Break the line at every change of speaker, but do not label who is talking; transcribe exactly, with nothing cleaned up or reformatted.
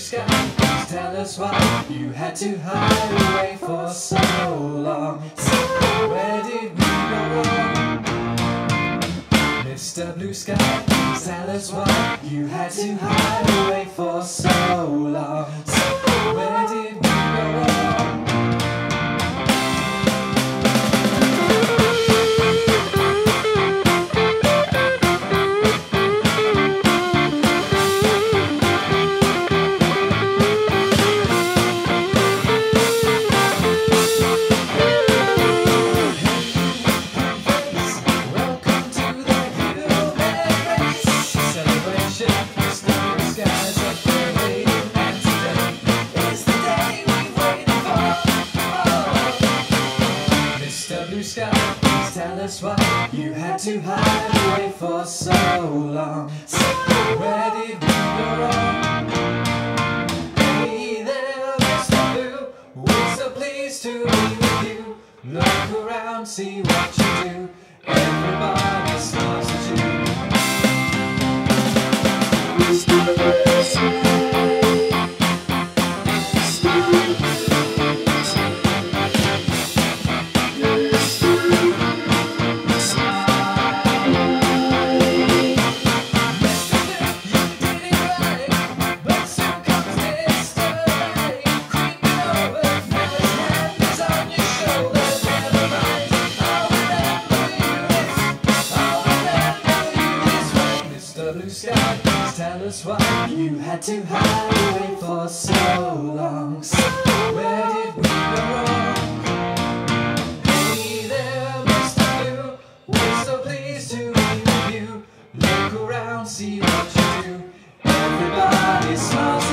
sky, please tell us why you had to hide away for so long. So where did we go wrong? Mister Blue Sky, please tell us why you had to hide away for so long. So where did we go wrong? Blue sky, please tell us why you had to hide away for so long. So where did we go wrong? Hey there, Mister Blue, we're so pleased to be with you. Look around, see what you do. Everybody smiles at you. Mister Blue Sky. Blue sky, please tell us why you had to hide away for so long. So where did we go wrong? Hey there, Mister Blue, we're so pleased to be with you. Look around, see what you do. Everybody smiles.